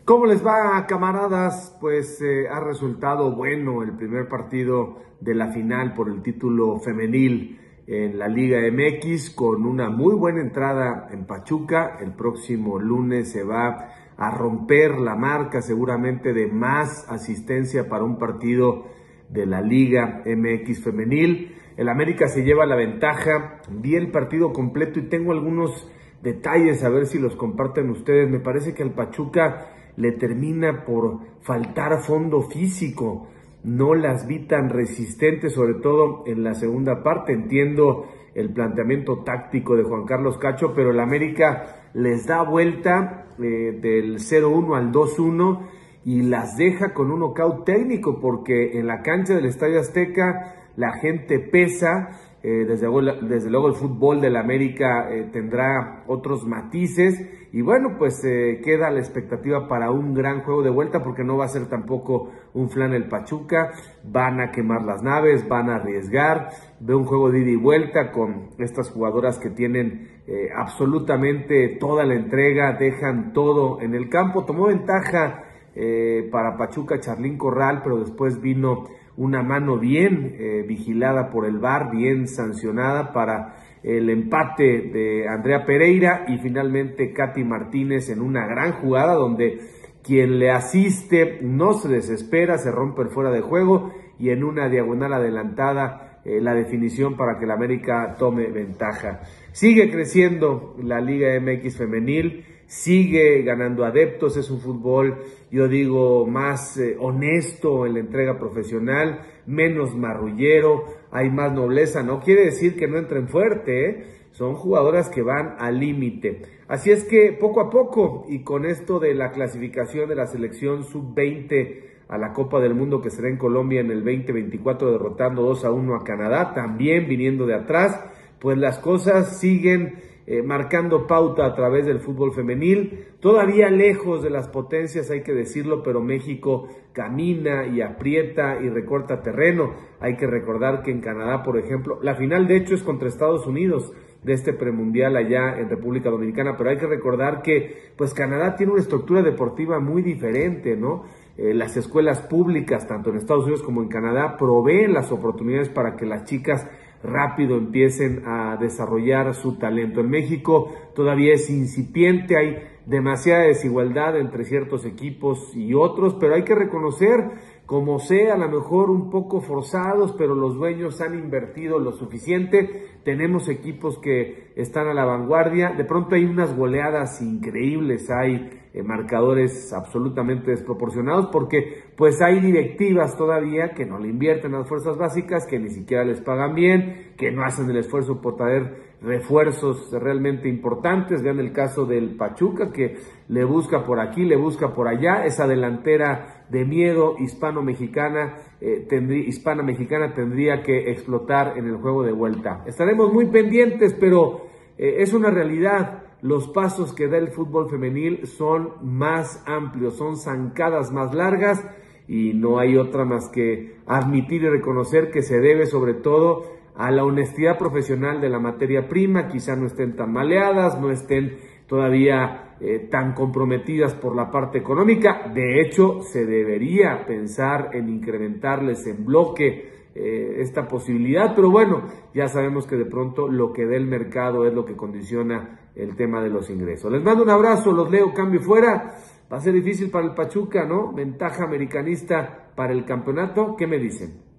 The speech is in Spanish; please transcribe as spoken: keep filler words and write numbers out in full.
¿Cómo les va, camaradas? Pues eh, ha resultado bueno el primer partido de la final por el título femenil en la Liga M X, con una muy buena entrada en Pachuca. El próximo lunes se va a romper la marca seguramente de más asistencia para un partido de la Liga M X femenil. El América se lleva la ventaja. Vi el partido completo y tengo algunos detalles a ver si los comparten ustedes. Me parece que al Pachuca le termina por faltar fondo físico. No las vi tan resistentes, sobre todo en la segunda parte. Entiendo el planteamiento táctico de Juan Carlos Cacho, pero el América les da vuelta eh, del cero uno al dos uno y las deja con un nocaut técnico, porque en la cancha del Estadio Azteca la gente pesa. Eh, desde, desde luego el fútbol del América eh, tendrá otros matices y bueno, pues eh, queda la expectativa para un gran juego de vuelta, porque no va a ser tampoco un flan el Pachuca. Van a quemar las naves, van a arriesgar. Veo un juego de ida y vuelta con estas jugadoras que tienen eh, absolutamente toda la entrega, dejan todo en el campo. Tomó ventaja eh, para Pachuca Charlín Corral, pero después vino una mano bien eh, vigilada por el V A R, bien sancionada para el empate de Andrea Pereira, y finalmente Katy Martínez en una gran jugada donde quien le asiste no se desespera, se rompe el fuera de juego y en una diagonal adelantada eh, la definición para que el América tome ventaja. Sigue creciendo la Liga M X femenil, sigue ganando adeptos. Es un fútbol, yo digo, más eh, honesto en la entrega profesional, menos marrullero, hay más nobleza. No quiere decir que no entren fuerte, ¿eh? Son jugadoras que van al límite. Así es que poco a poco, y con esto de la clasificación de la selección sub veinte a la Copa del Mundo que será en Colombia en el veinte veinticuatro, derrotando dos a uno a Canadá, también viniendo de atrás, pues las cosas siguen Eh, marcando pauta a través del fútbol femenil, todavía lejos de las potencias, hay que decirlo, pero México camina y aprieta y recorta terreno. Hay que recordar que en Canadá, por ejemplo, la final de hecho es contra Estados Unidos de este premundial allá en República Dominicana, pero hay que recordar que pues Canadá tiene una estructura deportiva muy diferente, ¿no? Eh, las escuelas públicas, tanto en Estados Unidos como en Canadá, proveen las oportunidades para que las chicas rápido empiecen a desarrollar su talento. En México todavía es incipiente, hay demasiada desigualdad entre ciertos equipos y otros, pero hay que reconocer, como sea, a lo mejor un poco forzados, pero los dueños han invertido lo suficiente. Tenemos equipos que están a la vanguardia. De pronto hay unas goleadas increíbles, hay eh, marcadores absolutamente desproporcionados, porque pues hay directivas todavía que no le invierten a las fuerzas básicas, que ni siquiera les pagan bien, que no hacen el esfuerzo por traer refuerzos realmente importantes. Vean el caso del Pachuca, que le busca por aquí, le busca por allá. Esa delantera de miedo hispano-mexicana, eh, tendría, hispana-mexicana tendría que explotar en el juego de vuelta. Estaremos muy pendientes, pero eh, es una realidad. Los pasos que da el fútbol femenil son más amplios, son zancadas más largas, y no hay otra más que admitir y reconocer que se debe sobre todo a la honestidad profesional de la materia prima. Quizá no estén tan maleadas, no estén todavía eh, tan comprometidas por la parte económica. De hecho, se debería pensar en incrementarles en bloque eh, esta posibilidad, pero bueno, ya sabemos que de pronto lo que da el mercado es lo que condiciona el tema de los ingresos. Les mando un abrazo, los leo, cambio fuera. Va a ser difícil para el Pachuca, ¿no? Ventaja americanista para el campeonato. ¿Qué me dicen?